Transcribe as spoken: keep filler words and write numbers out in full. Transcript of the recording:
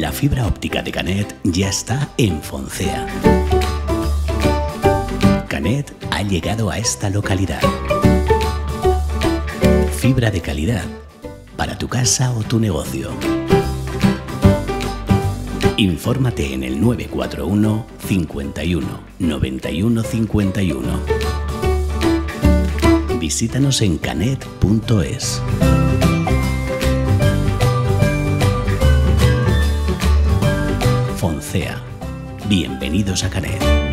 La fibra óptica de Canet ya está en Foncea. Canet ha llegado a esta localidad. Fibra de calidad para tu casa o tu negocio. Infórmate en el nueve cuatro uno, cincuenta y uno, noventa y uno, cincuenta y uno. Visítanos en canet punto es. Foncea. Bienvenidos a Canet.